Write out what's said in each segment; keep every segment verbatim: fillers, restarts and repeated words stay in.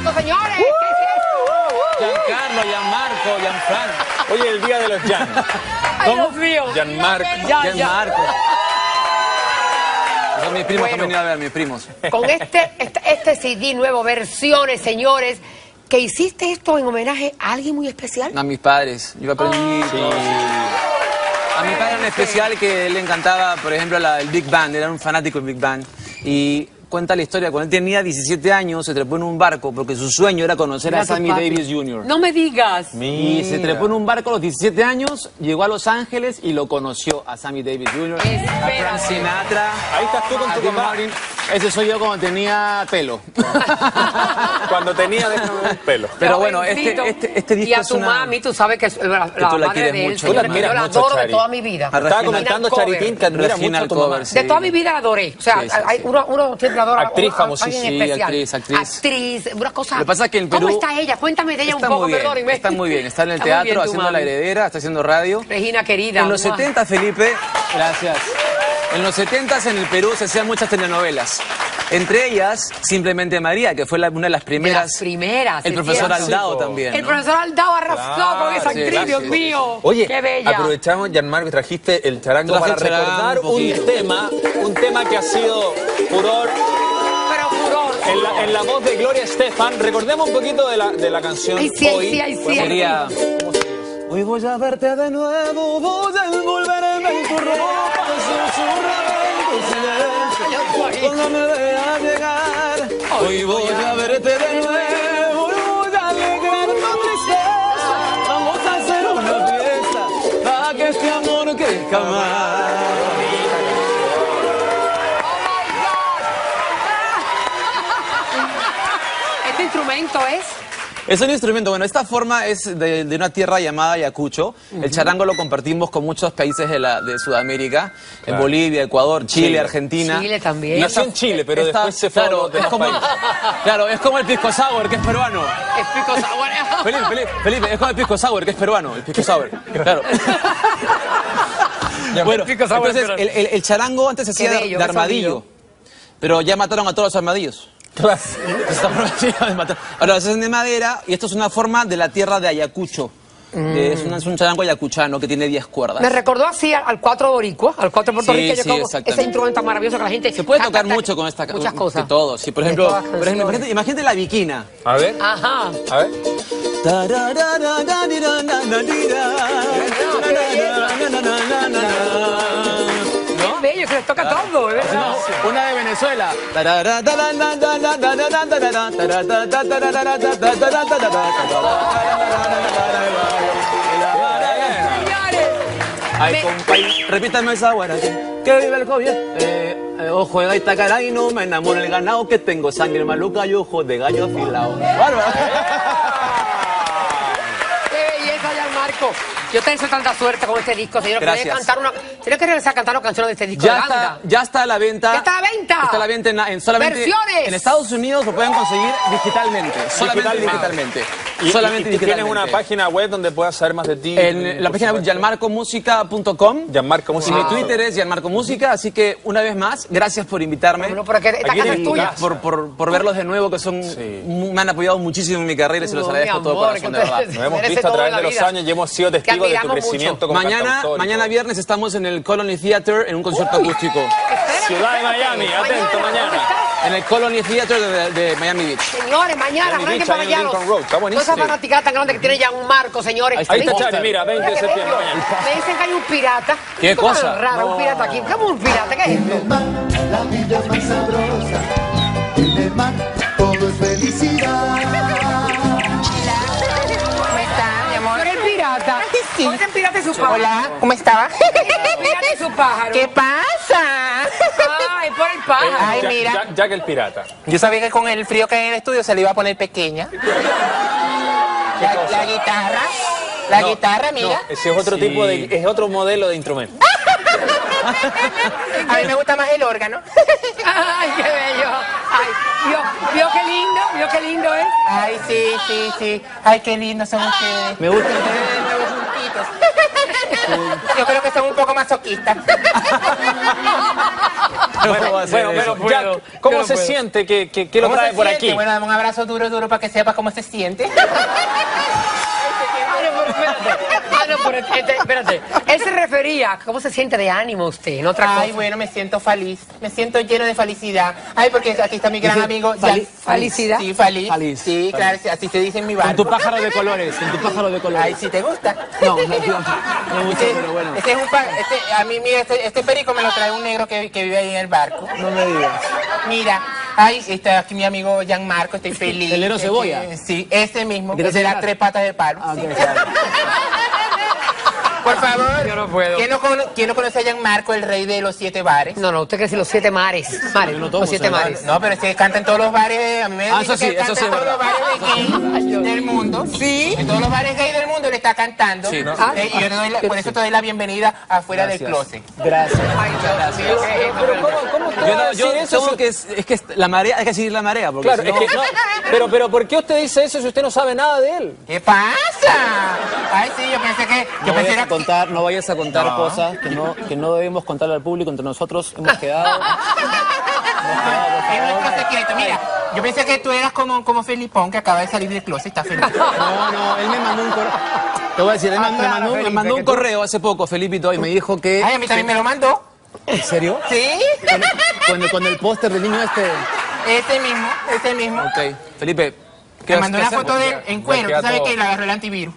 aplauso, señores. ¿Qué es esto? Giancarlo, Gianmarco, Gianfranco. Oye, el día de los Gian. Ay, Dios mío. Gianmarco. Ya, ya. Gianmarco. Son mis primos Bueno. que han venido a ver, mis primos. Con este, este, este C D nuevo, versiones, señores, que hiciste esto en homenaje a alguien muy especial. A mis padres. Yo aprendí. Sí. A mi padre en especial que le encantaba, por ejemplo, la, el Big Band. Era un fanático del Big Band. Y cuenta la historia. Cuando él tenía diecisiete años, se trepó en un barco porque su sueño era conocer Mira a tu Sammy papi. Davis junior No me digas. Y se trepó en un barco a los diecisiete años, llegó a Los Ángeles y lo conoció a Sammy Davis junior, a Espérate. Frank Sinatra. Ahí estás tú con a tu Dean papá. Martin. Ese soy yo cuando tenía pelo. Cuando tenía, déjame el pelo. Pero bueno, Jovencito. este, este, este disco Y a es tu una... mami, tú sabes que es la, la tú la madre quieres de él. mucho. Tú la señores, admiras yo la mucho, adoro de Chari. toda mi vida. A Estaba Regina comentando Cover. Charitín que admira Regina mucho a tu Cover, mamá. sí. De toda mi vida la adoré. O sea, Sí, sí, hay- sí. Uno, uno siempre adora Actriz a- a famosísima. alguien Sí, especial. actriz, actriz. Actriz, una cosa. Lo que pasa es que en Perú... ¿Cómo está ella? Cuéntame de ella Está un poco, muy bien, perdónenme. está muy bien. Está en el Está muy bien teatro tu haciendo La mami. Heredera, está haciendo radio. Regina querida. En los ¡mua! setenta, Felipe, gracias. En los setenta en el Perú se hacían muchas telenovelas. Entre ellas, Simplemente María, que fue la- una de las De primeras. las primeras. El es profesor cierto. Aldao también. El ¿no? profesor Aldao arrasó Claro, con esa sí, actriz, claro, Dios sí, mío. Oye, Qué bella. aprovechamos, Gianmarco, trajiste el charango Traje para el charango recordar un un, poquito. tema, un tema que ha sido furor Pero furor. en la, en la voz de Gloria Estefan. Recordemos un poquito de la, de la canción Ay, sí, ay, hoy. sí, ay, sí, Podemos- Sería... Hoy voy a verte de nuevo, voy a envolverme en tu ropa, susurrar en tu silencio, cuando me veas llegar. Hoy voy a verte de nuevo, voy a alegrar tu tristeza. Vamos a hacer una fiesta, para que este amor crezca más. Este instrumento es... Es un instrumento, bueno, esta forma es de, de una tierra llamada Ayacucho. El charango lo compartimos con muchos países de, la, de Sudamérica, en Claro. Bolivia, Ecuador, Chile, Chile. Argentina. Chile también. Nació en Chile, pero Esta- después se fue a claro, los es demás como, países. claro, es como el pisco sour, que es peruano. Es pico sour. Felipe, Felipe, Felipe, es como el pisco sour, que es peruano, el pisco sour. Claro. Bueno, El pisco sour es entonces, el, peruano. el- el charango antes se Qué hacía de, bello, de qué armadillo, sabido. pero ya mataron a todos los armadillos. Claro. Está prometido de matar. Ahora, se hacen de madera y esto es una forma de la tierra de Ayacucho. Eh, Es, una- es un charango ayacuchano que tiene diez cuerdas. Me recordó así al, al cuatro boricua, al cuatro puertorriqueño, Sí, sí, como exactamente. ese instrumento maravilloso que la gente... Se puede canta, tocar mucho con esta Muchas con- cosas. De todo, sí. Por De ejemplo, todas por ejemplo canciones. imagínate, imagínate la viquina. A ver, Ajá. a ver. ¿No? Qué bello, que les toca todo, ¿verdad? No, una de Venezuela. Señores, Ay, me- compay, repítame esa guara. Que vive el joven. Eh, eh, ojo de gaita cara y no me enamoro el ganado que tengo sangre maluca y ojo de gallo afilado. Bárbaro. qué belleza, Gianmarco. Yo te deseo tanta suerte con este disco, señor. Gracias. Tienes que cantar una... Tienes que regresar a cantar una canción de este disco Ya de está, banda. ya está a la venta. ¿Ya está a la venta? Está a la venta en, en solamente ¡Versiones! en Estados Unidos lo pueden conseguir digitalmente. Solamente Digitalmente. digitalmente. Y, solamente y- y tú tienes digitalmente. una página web donde puedas saber más de ti. En la por página web supuesto. gianmarco musica punto com. Gianmarco Y Música. mi Twitter es Gianmarco Música, así que una vez más, gracias por invitarme. Bueno, porque esta Aquí casa te es tuya. invitamos. Por, por, por verlos de nuevo, que son Sí. mu- me han apoyado muchísimo en mi carrera y se los No, agradezco mi todo amor, corazón, que de verdad. ustedes- Nos hemos merece visto a todo través en de la los vida. años y hemos sido testigos de tu admiramos crecimiento como Mañana, cantautor y mañana todo. viernes estamos en el Colony Theater en un concierto acústico. Espérate, Ciudad de espérate. Miami, atento, ¿dónde mañana. estás? En el Colony Theater de, de Miami Beach. Señores, mañana, Miami arranquen Beach, para ahí en allá. Lincoln Road, está buenísimo. Toda esa fanaticada tan grande que tiene ya un marco, señores. Ahí está, Ahí está Me dicen- Chari, mira, veinte de Mira qué septiembre bello. mañana. Me dicen que hay un pirata. ¿Qué Cosa cosa? rara, un pirata aquí. ¿Cómo un pirata? ¿Qué es esto? La vida es más sabrosa, en el mar todo es felicidad. ¿Cómo está, mi amor? ¿Tú eres pirata? Sí. ¿Cómo es el pirata y su pájaro? Hola, ¿cómo estaba? El pirata y su pájaro. ¿Qué pasa? Ay, por el pájaro. Ay, Jack- mira. Jack, Jack el pirata. Yo sabía que con el frío que hay en el estudio se le iba a poner pequeña. La, la guitarra, la No, guitarra, mira. Ese es otro tipo de, es otro modelo de instrumento. A mí me gusta más el órgano. Ay, qué bello. Ay, vio, vio qué lindo, vio qué lindo es. Ay, sí, sí, sí. Ay, qué lindos son ustedes. Me gusta. Ustedes nuevos juntitos. Yo creo que son un poco masoquistas. Bueno, puedo hacer bueno, eso. pero Jack, ¿cómo Yo no se puedo. siente que, que, que lo ¿Cómo trae se por siente? aquí? Bueno, dame un abrazo duro, duro para que sepa cómo se siente. Ah, no, pero espérate. Ah, no, pero este, espérate. Él se refería a cómo se siente de ánimo usted, en otra Ay, cosa. bueno, me siento feliz. Me siento lleno de felicidad. Ay, porque aquí está mi gran amigo. Fali- Jan- Felicidad. Sí, feliz. Feliz, Sí, feliz. claro, sí, así se dice en mi Con tu barrio. pájaro de colores, con tu pájaro de colores. Ay, si te gusta. No, no, no, no mucho, Este, pero bueno. este es un pa- este, a mí, mira, este, este perico me lo trae un negro que, que vive ahí en el barco. No me digas. Mira, ay, está aquí mi amigo Gianmarco, estoy feliz. ¿El negro cebolla? Eh, Sí, ese mismo, ¿Que te es de las hace tres patas de palo. Ah, Sí. ok, claro. Por favor, Yo no puedo. ¿quién no, cono- quién no conoce a Gianmarco, el rey de los siete bares? No, no, usted quiere decir los siete mares. Mares, Yo no tomo los siete eso, mares. No, pero es que canta en todos los bares, a mí me Ah, dicen eso sí, que canta eso sí en es todos los verdad. bares de gay del mundo. Sí. En todos los bares gay del mundo le está cantando. Sí, ¿no? Eh, y yo le doy la- por eso te doy la bienvenida afuera del Gracias. closet. Gracias. Ay, Dios mío, ¿qué es esto? Pero ¿cómo, cómo usted Yo, va a no, decir yo eso? tengo si- que es, es que es la marea, hay que seguir la marea, porque Claro, si es no, que no. Pero, pero ¿por qué usted dice eso si usted no sabe nada de él? ¿Qué pasa? Ay, sí, yo pensé que... Yo no pensé vayas era a contar, no vayas a contar No. cosas que no, que no debemos contarle al público. Entre nosotros hemos quedado. hemos quedado, por Es favor. nuestro secreto. Mira, yo pensé que tú eras como, como Felipón, que acaba de salir del closet, está feliz. No, no, él me mandó un correo. Te voy a decir, él me- Ah, me claro, mandó, me Felipe, mandó que un tú- correo hace poco, Felipito, y me dijo que. Ay, a mí también me lo mandó. ¿En serio? ¿Sí? Con, con el, con el póster del niño este. Ese mismo, ese mismo. Ok, Felipe. ¿qué Me vas- mandó qué una hacemos? foto de él en cuero. queda ¿Tú sabes todo. que le agarró el antivirus?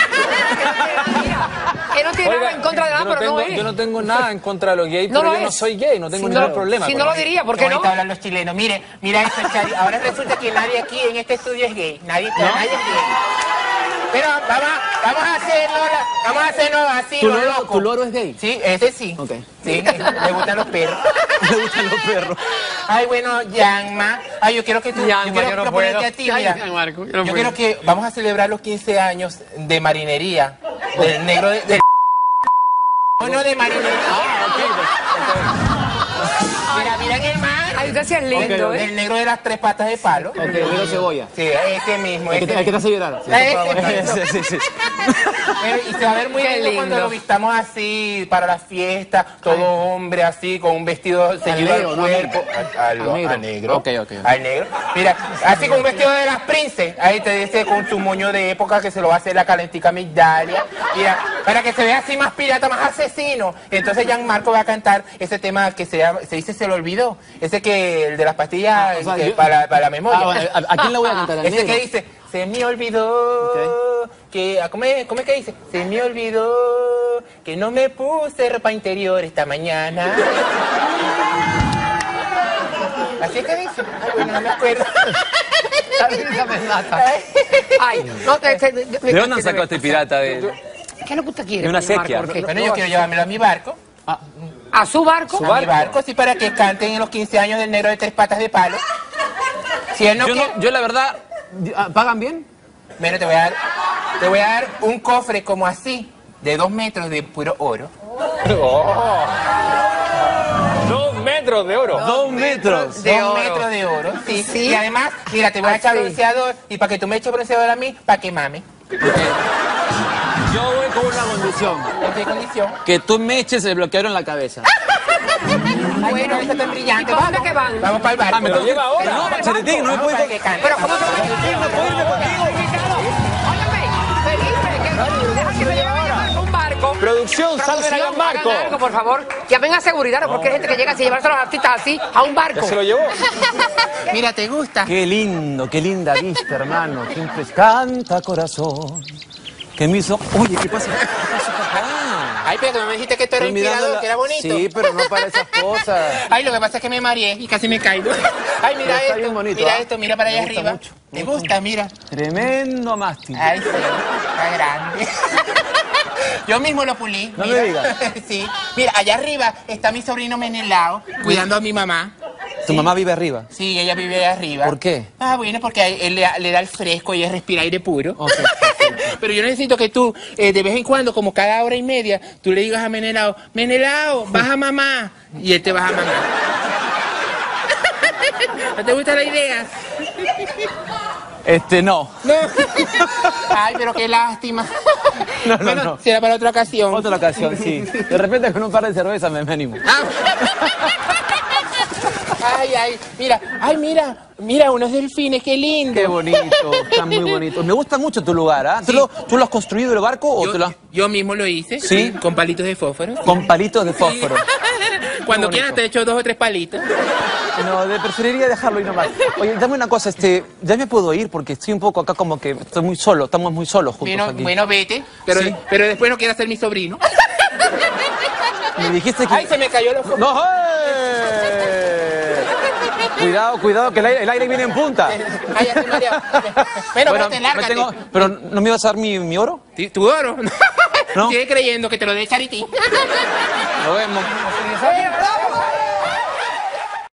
Él no tiene nada en contra de nada, yo no, pero tengo, no es. yo no tengo nada en contra de los gays, No pero lo yo no es. soy gay, no tengo Si ningún no- problema. si con no lo eso. diría, ¿por Qué qué no? bonito hablan los chilenos. Mire, mira esto, Chari. Ahora resulta que nadie aquí en este estudio es gay. Nadie, nadie es gay. Pero vamos, a- vamos a hacerlo, la- vamos a hacerlo así, ¿Tu lo loro, loco. tu loro es gay? Sí, ese sí. Ok. Sí, le gustan los perros. Le gustan los perros. Ay, bueno, Yanma. Ay, yo quiero que tú. Yanma, yo quiero yo no proponerte puedo. a ti, Ay, mira. Gianmarco, yo no yo puedo. quiero que vamos a celebrar los quince años de marinería. Del negro de. del- No, no, de marinería. Mira, mira en el mar. Ay, usted sí es lindo, Ok, ¿eh? El negro de las tres patas de palo. Ok, negro cebolla. Sí, ese mismo. El que, ese te- el que te hace llorar. Sí. Ese Sí, sí, sí. Pero, y se va a ver muy Qué lindo, cuando lindo. lo vistamos así para la fiesta, todo hombre así, con un vestido ceñido al negro, ¿no? cuerpo. A- al- Al negro. al negro. Ok, ok, ok. Al negro. Mira, así con un vestido de las princes. Ahí te dice con su moño de época que se lo va a hacer la calentica Migdalia. Mira, para que se vea así más pirata, más asesino. Entonces Gianmarco va a cantar ese tema que se llama, se dice Se lo olvidó. Ese que, el de las pastillas o sea, que yo- para, para la memoria. Ah, bueno, ¿a, a quién le voy a cantar? ¿Al Ese negro? que dice, se me olvidó que, ah, ¿cómo es, cómo es que dice? Se me olvidó que no me puse ropa interior esta mañana. Así es que dice. Ay, bueno, no me acuerdo. La risa me mata. Ay, no, te, te- te- ¿De dónde han sacado este pirata? De... ¿Qué es lo que usted quiere? De una señor sequía. Marco? Porque- Bueno, yo quiero llevármelo a mi barco. ¿A su barco? A mi barco, sí, para que canten en los quince años del negro de tres patas de palo. Si él no Yo, quiere... no, yo la verdad, ah, ¿pagan bien? Bueno, te voy a dar, te voy a dar un cofre como así, de dos metros de puro oro. Oh. Dos metros de oro. Dos metros. De dos oro. metros de oro, sí. Sí. Y además, mira, te voy a Ah, echar sí. bronceador y para que tú me eches bronceador a mí, para que mame. Yo voy con una condición. ¿En qué condición? Que tú me eches el bloqueador en la cabeza. Ay, bueno, eso tan brillante. ¿Y para Vamos, dónde que van? vamos para el barco. Ah, me Lo lleva ahora. No, Macheretín, no me Vamos puedo... para que cante. Pero ¿cómo se va a ir? ¿No puedo irme contigo? Óyeme, Felipe, que deja que me lleve a Gianmarco un barco. Producción, salven a Producción, Gianmarco. hagan algo, por favor. Llamen a seguridad, porque hay gente que llega así, llevarse a los artistas así a un Ya barco. se lo llevó. Mira, ¿te gusta? Qué lindo, qué linda vista, hermano. Qué impres- Canta, corazón. Que me hizo... Oye, ¿qué pasa? ¿Qué pasa, papá? Ay, pero tú me dijiste que esto era Estoy mirando inspirador, la- que era bonito. Sí, pero no para esas cosas. Ay, lo que pasa es que me mareé y casi me caigo. Ay, mira Pero está esto, bien bonito, mira ¿ah? esto, mira para Me allá gusta arriba. mucho, ¿Te gusta? Mira. Tremendo mástil. Ay, sí, está grande. Yo mismo lo pulí. No me mira. digas. Sí. Mira, allá arriba está mi sobrino Menelao cuidando a mi mamá. ¿Tu mamá vive arriba? Sí, ella vive allá arriba. ¿Por qué? Ah, bueno, porque a él le, le da el fresco y ella respira aire puro. Ok, Pero yo necesito que tú, eh, de vez en cuando, como cada hora y media, tú le digas a Menelao, Menelao, baja mamá. Y él te baja mamá. ¿No te gusta la idea? Este, no. No. Ay, pero qué lástima. No, no, Bueno, no. será para otra ocasión. Otra ocasión, sí. De repente con un par de cervezas me, me animo. Ah. Ay, ay, mira, ay, mira, mira, unos delfines, qué lindo. Qué bonito, están muy bonitos. Me gusta mucho tu lugar, ¿ah? ¿Tú, lo- ¿Tú lo has construido el barco o Yo, te lo has... yo mismo lo hice, ¿Sí? con palitos de fósforo. con palitos de fósforo? Cuando Qué bonito. quieras te echo dos o tres palitos. No, de preferiría dejarlo ahí nomás. Oye, dame una cosa, este, ya me puedo ir porque estoy un poco acá como que estoy muy solo, estamos muy solos juntos Bueno, aquí. bueno, vete, pero, Sí. pero después no quieras ser mi sobrino. Me dijiste que... Ay, se me cayó los ojos. ¡No! ¡eh! Cuidado, cuidado, que el aire, el aire viene en punta. Ay, ya estoy mareado. Bueno, Bueno, vete, me lárgate. tengo- pero ¿no me ibas a dar mi, mi oro? ¿Tu- ¿Tu oro? No. Sigue creyendo que te lo dé Charity. Nos vemos.